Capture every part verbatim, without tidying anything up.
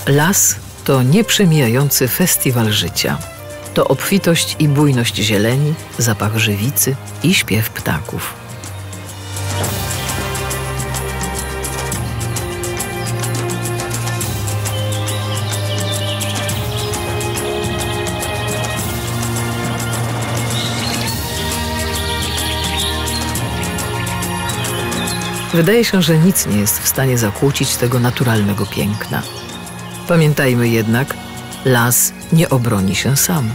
Las to nieprzemijający festiwal życia. To obfitość i bujność zieleni, zapach żywicy i śpiew ptaków. Wydaje się, że nic nie jest w stanie zakłócić tego naturalnego piękna. Pamiętajmy jednak, las nie obroni się sam.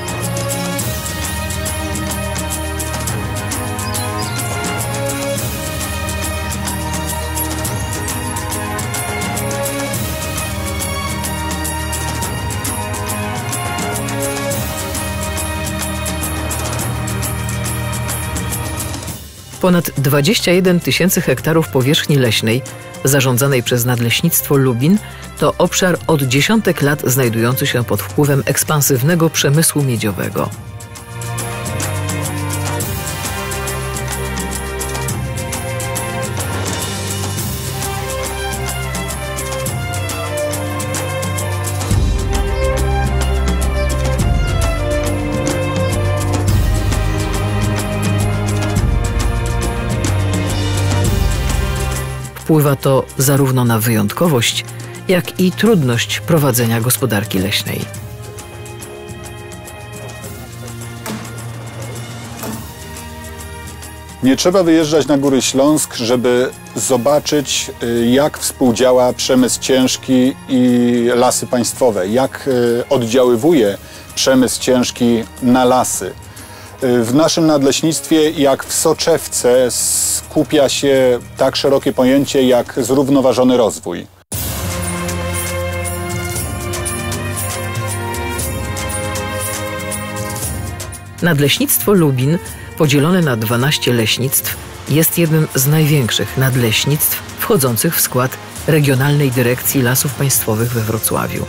Ponad dwadzieścia jeden tysięcy hektarów powierzchni leśnej zarządzanej przez Nadleśnictwo Lubin to obszar od dziesiątek lat znajdujący się pod wpływem ekspansywnego przemysłu miedziowego. Wpływa to zarówno na wyjątkowość, jak i trudność prowadzenia gospodarki leśnej. Nie trzeba wyjeżdżać na Góry Śląsk, żeby zobaczyć, jak współdziała przemysł ciężki i lasy państwowe, jak oddziaływuje przemysł ciężki na lasy. W naszym nadleśnictwie, jak w soczewce, skupia się tak szerokie pojęcie jak zrównoważony rozwój. Nadleśnictwo Lubin, podzielone na dwanaście leśnictw, jest jednym z największych nadleśnictw wchodzących w skład Regionalnej Dyrekcji Lasów Państwowych we Wrocławiu.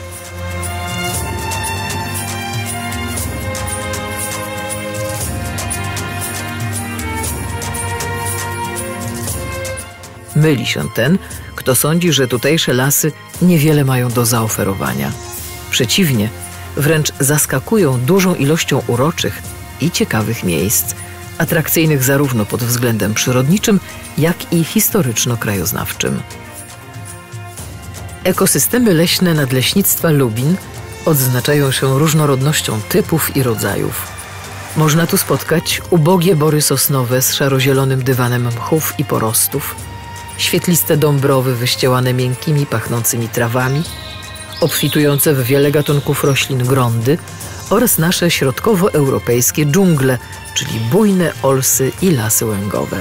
Myli się ten, kto sądzi, że tutejsze lasy niewiele mają do zaoferowania. Przeciwnie, wręcz zaskakują dużą ilością uroczych i ciekawych miejsc, atrakcyjnych zarówno pod względem przyrodniczym, jak i historyczno-krajoznawczym. Ekosystemy leśne Nadleśnictwa Lubin odznaczają się różnorodnością typów i rodzajów. Można tu spotkać ubogie bory sosnowe z szarozielonym dywanem mchów i porostów, świetliste dąbrowy wyściełane miękkimi, pachnącymi trawami, obfitujące w wiele gatunków roślin grądy oraz nasze środkowoeuropejskie dżungle, czyli bujne olsy i lasy łęgowe.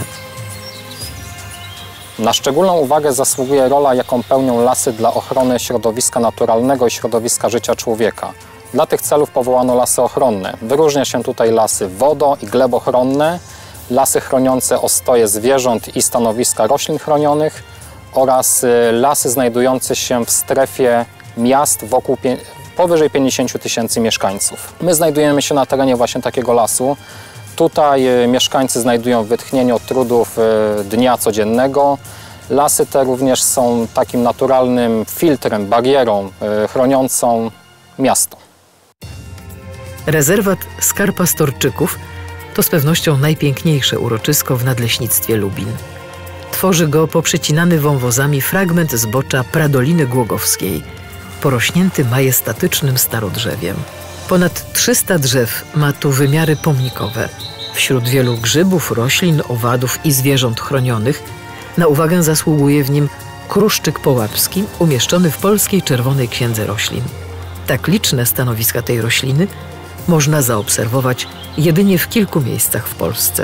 Na szczególną uwagę zasługuje rola, jaką pełnią lasy dla ochrony środowiska naturalnego i środowiska życia człowieka. Dla tych celów powołano lasy ochronne. Wyróżnia się tutaj lasy wodo- i glebochronne, lasy chroniące ostoje zwierząt i stanowiska roślin chronionych oraz lasy znajdujące się w strefie miast wokół powyżej pięćdziesięciu tysięcy mieszkańców. My znajdujemy się na terenie właśnie takiego lasu. Tutaj mieszkańcy znajdują wytchnienie od trudów dnia codziennego. Lasy te również są takim naturalnym filtrem, barierą chroniącą miasto. Rezerwat Skarpa Storczyków to z pewnością najpiękniejsze uroczysko w Nadleśnictwie Lubin. Tworzy go poprzecinany wąwozami fragment zbocza Pradoliny Głogowskiej, porośnięty majestatycznym starodrzewiem. Ponad trzysta drzew ma tu wymiary pomnikowe. Wśród wielu grzybów, roślin, owadów i zwierząt chronionych na uwagę zasługuje w nim kruszczyk połapski umieszczony w Polskiej Czerwonej Księdze Roślin. Tak liczne stanowiska tej rośliny można zaobserwować jedynie w kilku miejscach w Polsce.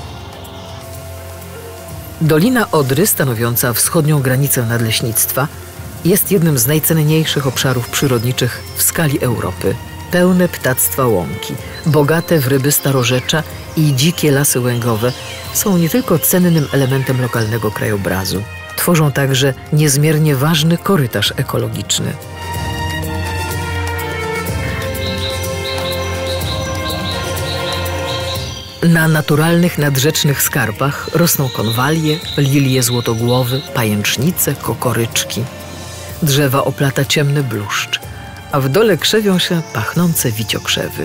Dolina Odry, stanowiąca wschodnią granicę nadleśnictwa, jest jednym z najcenniejszych obszarów przyrodniczych w skali Europy. Pełne ptactwa łąki, bogate w ryby starorzecza i dzikie lasy łęgowe są nie tylko cennym elementem lokalnego krajobrazu. Tworzą także niezmiernie ważny korytarz ekologiczny. Na naturalnych nadrzecznych skarpach rosną konwalie, lilie złotogłowy, pajęcznice, kokoryczki. Drzewa oplata ciemny bluszcz, a w dole krzewią się pachnące wiciokrzewy.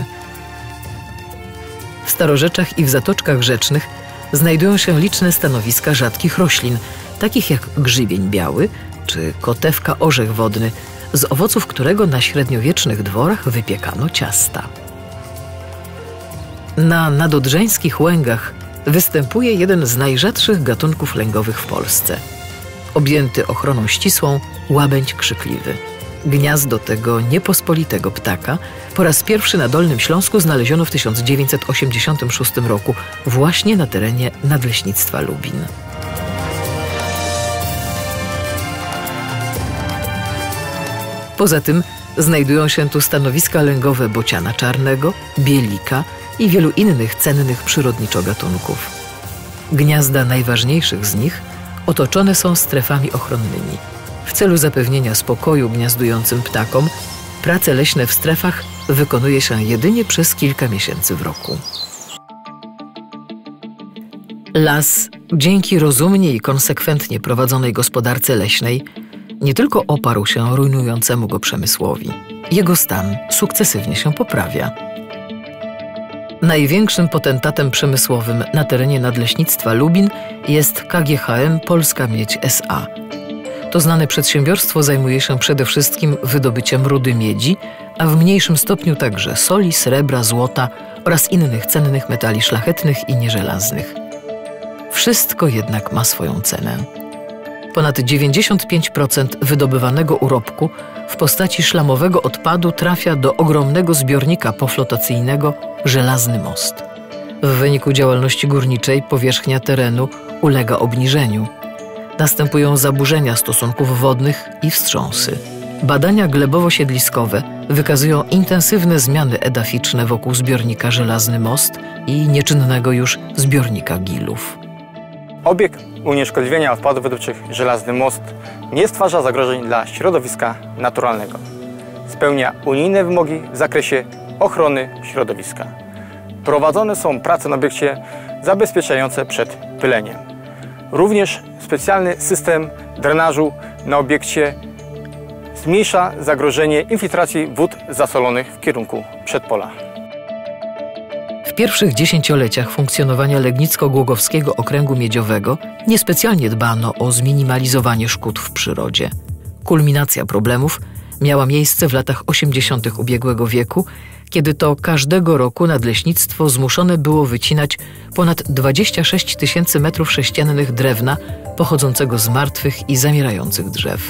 W starorzeczach i w zatoczkach rzecznych znajdują się liczne stanowiska rzadkich roślin, takich jak grzybień biały czy kotewka orzech wodny, z owoców którego na średniowiecznych dworach wypiekano ciasta. Na nadodrzańskich łęgach występuje jeden z najrzadszych gatunków lęgowych w Polsce. Objęty ochroną ścisłą łabędź krzykliwy. Gniazdo tego niepospolitego ptaka po raz pierwszy na Dolnym Śląsku znaleziono w tysiąc dziewięćset osiemdziesiątym szóstym roku właśnie na terenie Nadleśnictwa Lubin. Poza tym znajdują się tu stanowiska lęgowe bociana czarnego, bielika i wielu innych cennych przyrodniczo gatunków. Gniazda najważniejszych z nich otoczone są strefami ochronnymi. W celu zapewnienia spokoju gniazdującym ptakom prace leśne w strefach wykonuje się jedynie przez kilka miesięcy w roku. Las, dzięki rozumnie i konsekwentnie prowadzonej gospodarce leśnej, nie tylko oparł się rujnującemu go przemysłowi. Jego stan sukcesywnie się poprawia. Największym potentatem przemysłowym na terenie Nadleśnictwa Lubin jest K G H M Polska Miedź S A. To znane przedsiębiorstwo zajmuje się przede wszystkim wydobyciem rudy miedzi, a w mniejszym stopniu także soli, srebra, złota oraz innych cennych metali szlachetnych i nieżelaznych. Wszystko jednak ma swoją cenę. Ponad dziewięćdziesiąt pięć procent wydobywanego urobku w postaci szlamowego odpadu trafia do ogromnego zbiornika poflotacyjnego Żelazny Most. W wyniku działalności górniczej powierzchnia terenu ulega obniżeniu. Następują zaburzenia stosunków wodnych i wstrząsy. Badania glebowo-siedliskowe wykazują intensywne zmiany edaficzne wokół zbiornika Żelazny Most i nieczynnego już zbiornika Gilów. Obiekt unieszkodliwienia odpadów wydobywczych Żelazny Most nie stwarza zagrożeń dla środowiska naturalnego. Spełnia unijne wymogi w zakresie ochrony środowiska. Prowadzone są prace na obiekcie zabezpieczające przed pyleniem. Również specjalny system drenażu na obiekcie zmniejsza zagrożenie infiltracji wód zasolonych w kierunku przedpola. W pierwszych dziesięcioleciach funkcjonowania Legnicko-Głogowskiego Okręgu Miedziowego niespecjalnie dbano o zminimalizowanie szkód w przyrodzie. Kulminacja problemów miała miejsce w latach osiemdziesiątych ubiegłego wieku, kiedy to każdego roku nadleśnictwo zmuszone było wycinać ponad dwadzieścia sześć tysięcy metrów sześciennych drewna pochodzącego z martwych i zamierających drzew.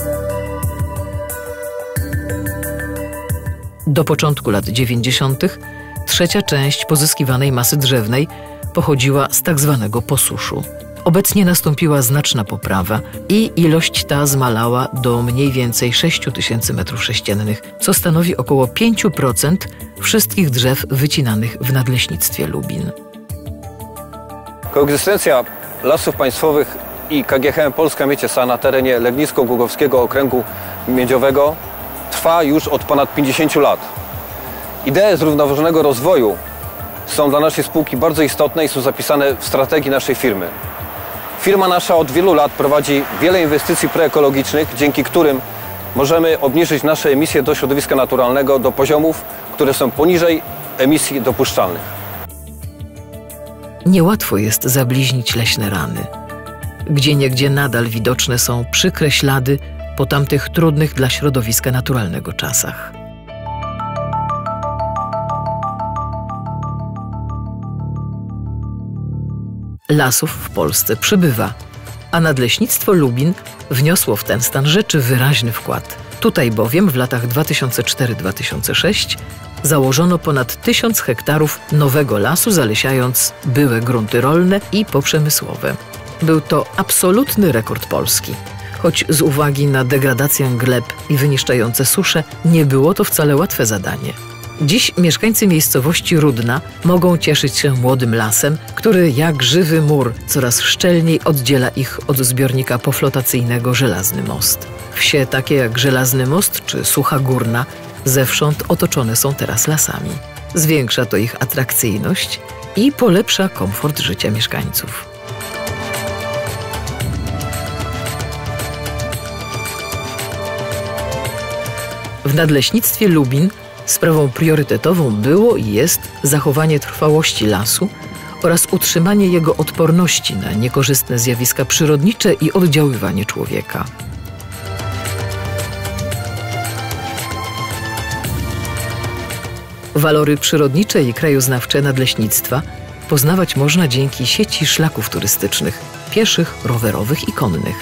Do początku lat dziewięćdziesiątych trzecia część pozyskiwanej masy drzewnej pochodziła z tak zwanego posuszu. Obecnie nastąpiła znaczna poprawa i ilość ta zmalała do mniej więcej sześć tysięcy metrów sześciennych, co stanowi około pięć procent wszystkich drzew wycinanych w Nadleśnictwie Lubin. Koegzystencja Lasów Państwowych i K G H M Polska Miedź S A na terenie Legnicko-Głogowskiego Okręgu Miedziowego trwa już od ponad pięćdziesięciu lat. Idee zrównoważonego rozwoju są dla naszej spółki bardzo istotne i są zapisane w strategii naszej firmy. Firma nasza od wielu lat prowadzi wiele inwestycji preekologicznych, dzięki którym możemy obniżyć nasze emisje do środowiska naturalnego do poziomów, które są poniżej emisji dopuszczalnych. Niełatwo jest zabliźnić leśne rany. Gdzieniegdzie nadal widoczne są przykre ślady po tamtych trudnych dla środowiska naturalnego czasach. Lasów w Polsce przybywa, a Nadleśnictwo Lubin wniosło w ten stan rzeczy wyraźny wkład. Tutaj bowiem w latach dwa tysiące czwarty do dwa tysiące szóstego założono ponad tysiąc hektarów nowego lasu, zalesiając byłe grunty rolne i poprzemysłowe. Był to absolutny rekord Polski. Choć z uwagi na degradację gleb i wyniszczające susze nie było to wcale łatwe zadanie. Dziś mieszkańcy miejscowości Rudna mogą cieszyć się młodym lasem, który jak żywy mur coraz szczelniej oddziela ich od zbiornika poflotacyjnego Żelazny Most. Wsie takie jak Żelazny Most czy Sucha Górna zewsząd otoczone są teraz lasami. Zwiększa to ich atrakcyjność i polepsza komfort życia mieszkańców. Nadleśnictwie Lubin sprawą priorytetową było i jest zachowanie trwałości lasu oraz utrzymanie jego odporności na niekorzystne zjawiska przyrodnicze i oddziaływanie człowieka. Walory przyrodnicze i krajoznawcze nadleśnictwa poznawać można dzięki sieci szlaków turystycznych, pieszych, rowerowych i konnych.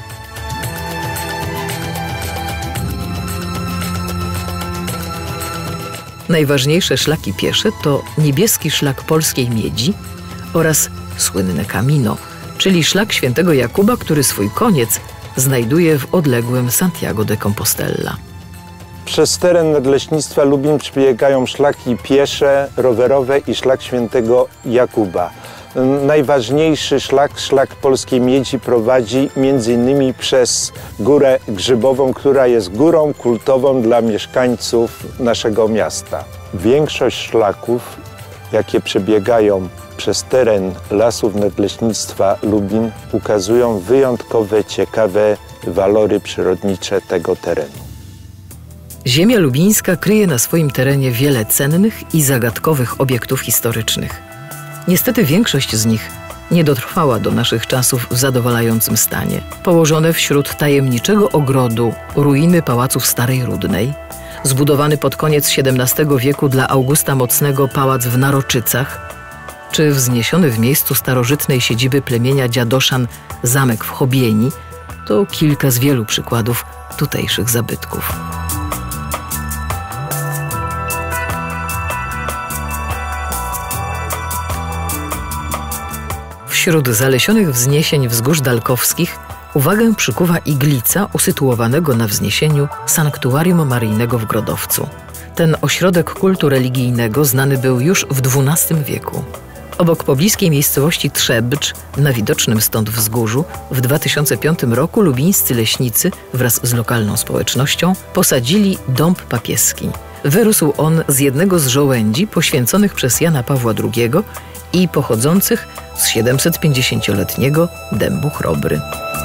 Najważniejsze szlaki piesze to niebieski szlak polskiej miedzi oraz słynne Camino, czyli szlak świętego Jakuba, który swój koniec znajduje w odległym Santiago de Compostela. Przez teren Nadleśnictwa Lubin przebiegają szlaki piesze, rowerowe i szlak świętego Jakuba. Najważniejszy szlak, szlak polskiej miedzi, prowadzi między innymi przez Górę Grzybową, która jest górą kultową dla mieszkańców naszego miasta. Większość szlaków, jakie przebiegają przez teren lasów Nadleśnictwa Lubin, ukazują wyjątkowe, ciekawe walory przyrodnicze tego terenu. Ziemia lubińska kryje na swoim terenie wiele cennych i zagadkowych obiektów historycznych. Niestety większość z nich nie dotrwała do naszych czasów w zadowalającym stanie. Położone wśród tajemniczego ogrodu ruiny pałaców Starej Rudnej, zbudowany pod koniec siedemnastego wieku dla Augusta Mocnego pałac w Naroczycach, czy wzniesiony w miejscu starożytnej siedziby plemienia Dziadoszan zamek w Chobieni, to kilka z wielu przykładów tutejszych zabytków. Wśród zalesionych wzniesień wzgórz dalkowskich uwagę przykuwa iglica usytuowanego na wzniesieniu sanktuarium maryjnego w Grodowcu. Ten ośrodek kultu religijnego znany był już w dwunastym wieku. Obok pobliskiej miejscowości Trzebcz, na widocznym stąd wzgórzu, w dwa tysiące piątym roku lubińscy leśnicy wraz z lokalną społecznością posadzili dąb papieski. Wyrósł on z jednego z żołędzi poświęconych przez Jana Pawła drugiego i pochodzących z siedemsetpięćdziesięcioletniego dębu Chrobry.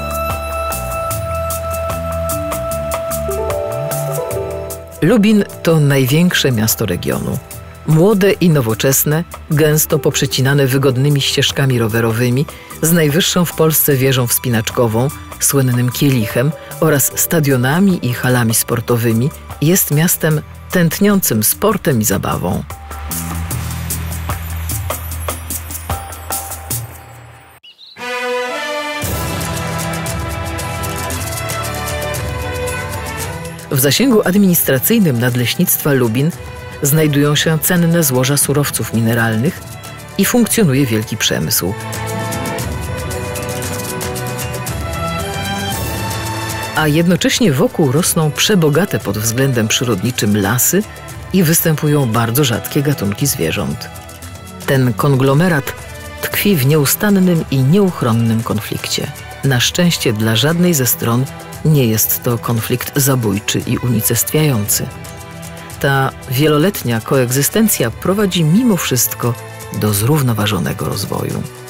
Lubin to największe miasto regionu. Młode i nowoczesne, gęsto poprzecinane wygodnymi ścieżkami rowerowymi, z najwyższą w Polsce wieżą wspinaczkową, słynnym Kielichem oraz stadionami i halami sportowymi, jest miastem tętniącym sportem i zabawą. W zasięgu administracyjnym Nadleśnictwa Lubin znajdują się cenne złoża surowców mineralnych i funkcjonuje wielki przemysł. A jednocześnie wokół rosną przebogate pod względem przyrodniczym lasy i występują bardzo rzadkie gatunki zwierząt. Ten konglomerat tkwi w nieustannym i nieuchronnym konflikcie. Na szczęście dla żadnej ze stron nie jest to konflikt zabójczy i unicestwiający. Ta wieloletnia koegzystencja prowadzi mimo wszystko do zrównoważonego rozwoju.